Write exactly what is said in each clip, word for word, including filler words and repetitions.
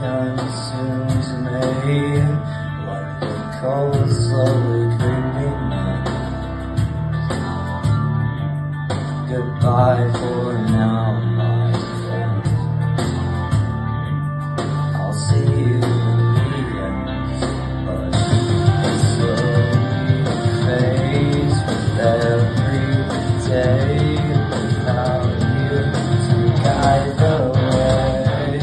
consumes me, like the cold slowly creeping in. Goodbye for now, my friend. I'll see you in the end, but it slowly fades with every day without you to guide the way.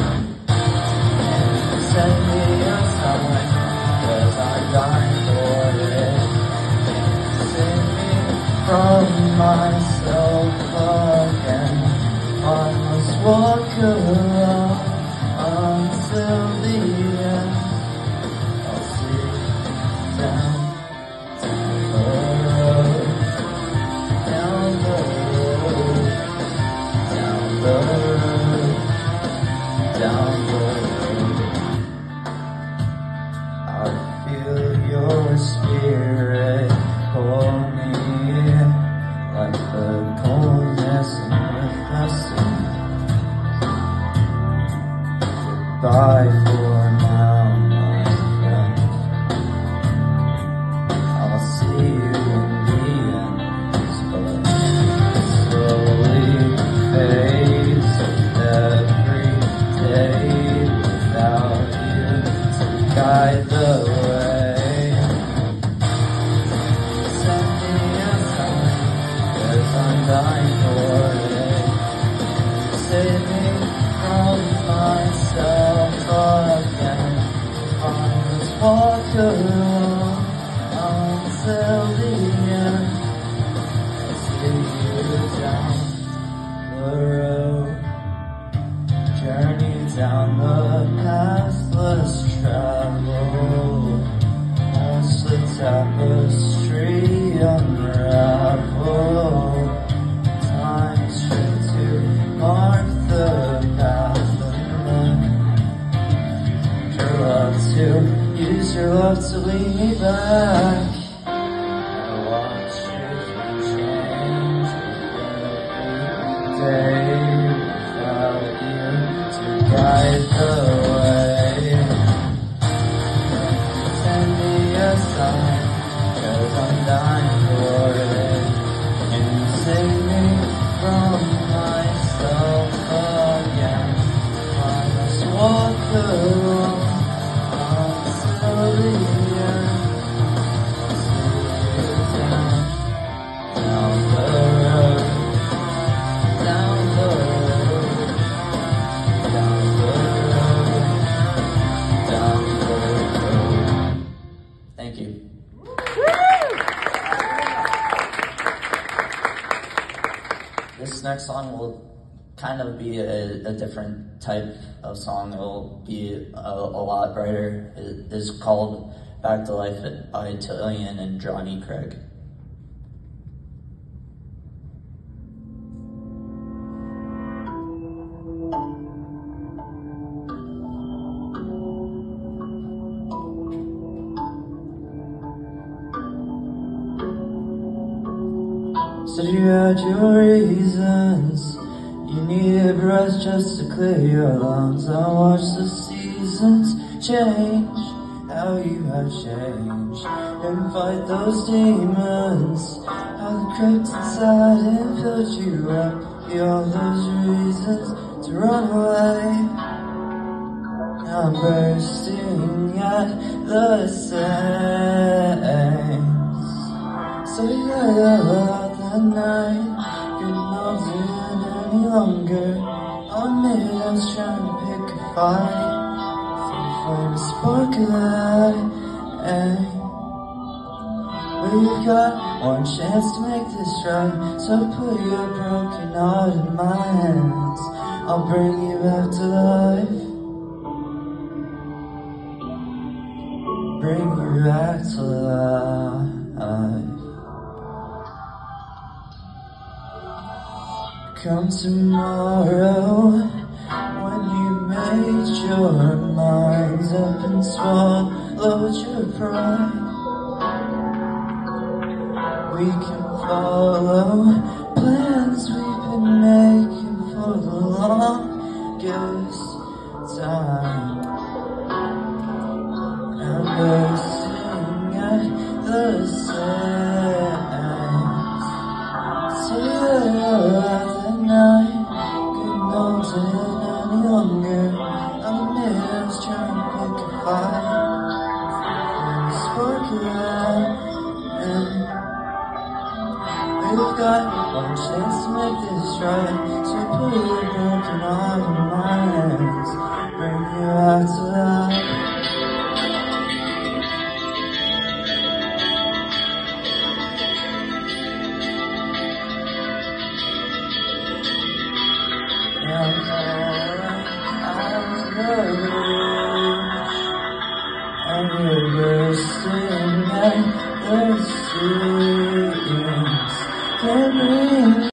And send me a sign, 'cause I'm dying for it. Save me from myself again. I must walk alone until the end. I'll see you down, down the road, down the road, down the road, down the road. I feel your spirit pull me like the coldness in the sea. Goodbye for now, my friend. I'll see you in the end, but it slowly fades every day without you to guide the way. Send me a sign, 'cause I'm dying for it. Save me from myself again. I must walk alone until the end. I'll see you down the road, journey down the path less traveled. As the tapestry unraveled, time straight to mark the path and then your love to use your love to lead me back. I watch you change every day without you to guide the way. Send me a sign, 'cause I'm dying for it. And save me from myself again. I must walk alone until the end. See you down, down the road, down the road, down the road, down the road. Thank you. This next song will kind of be a, a different type of song. It will be a, a lot brighter. It is called Back to Life by Tillian and Johnny Craig. Said you had your reasons, you needed breath just to clear your lungs. I watched the seasons change, how you have changed, and fight those demons, how they crept inside and filled you up. You all those reasons to run away. Now I'm bursting at the seams. So you got out that night, couldn't hold it any longer. On me, I was trying to pick a fight, for the spark of light. We've got one chance to make this right, so put your broken heart in my hands. I'll bring you back to life, bring you back to life. Come tomorrow, when you made your mind up and swallowed your pride, we can follow plans we've been making for the longest time. try to pull you broken out of my hands, bring you out to life. Yeah, I'm sorry, I was nervous, and you were singing at the streets. Can't breathe.